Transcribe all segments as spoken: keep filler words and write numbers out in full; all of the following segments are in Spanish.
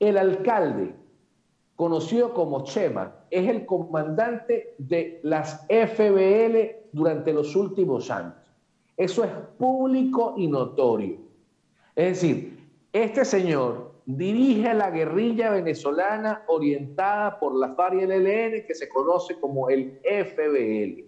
El alcalde, conocido como Chema, es el comandante de las F B L durante los últimos años. Eso es público y notorio. Es decir, este señor dirige a la guerrilla venezolana orientada por la FARC y el E L N, que se conoce como el F B L.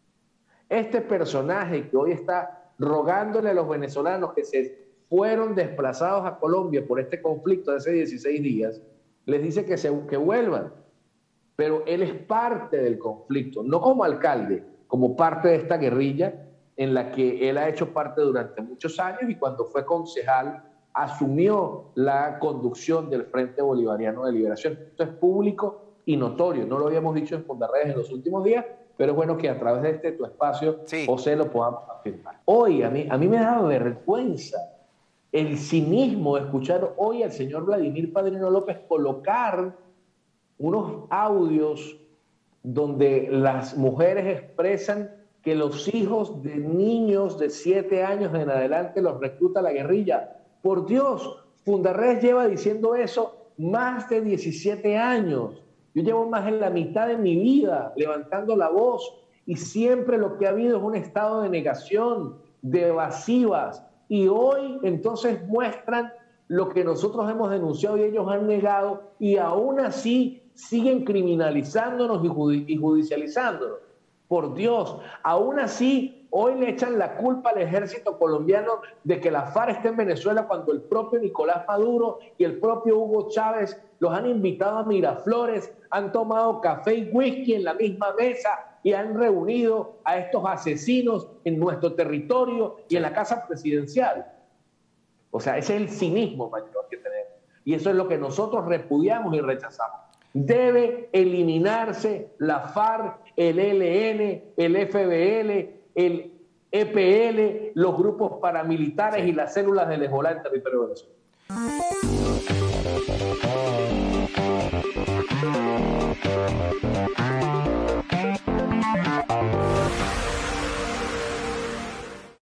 Este personaje que hoy está rogándole a los venezolanos que se fueron desplazados a Colombia por este conflicto de hace dieciséis días, les dice que, se, que vuelvan. Pero él es parte del conflicto, no como alcalde, como parte de esta guerrilla en la que él ha hecho parte durante muchos años, y cuando fue concejal asumió la conducción del Frente Bolivariano de Liberación. Esto es público y notorio, no lo habíamos dicho en Fundarredes en los últimos días, pero es bueno que a través de este tu espacio, sí, José, lo podamos afirmar. Hoy a mí, a mí me da vergüenza el cinismo de escuchar hoy al señor Vladimir Padrino López colocar unos audios donde las mujeres expresan que los hijos de niños de siete años en adelante los recluta la guerrilla. Por Dios, Fundarredes lleva diciendo eso más de diecisiete años. Yo llevo más de la mitad de mi vida levantando la voz, y siempre lo que ha habido es un estado de negación, de evasivas, y hoy entonces muestran lo que nosotros hemos denunciado y ellos han negado, y aún así siguen criminalizándonos y, judi y judicializándonos. Por Dios, aún así hoy le echan la culpa al ejército colombiano de que la FARC esté en Venezuela, cuando el propio Nicolás Maduro y el propio Hugo Chávez los han invitado a Miraflores, han tomado café y whisky en la misma mesa y han reunido a estos asesinos en nuestro territorio y en la casa presidencial. O sea, ese es el cinismo mayor que tenemos. Y eso es lo que nosotros repudiamos y rechazamos. Debe eliminarse la FARC, el E L N, el F B L, el E P L, los grupos paramilitares, sí, y las células del Hezbolá en territorio venezolano.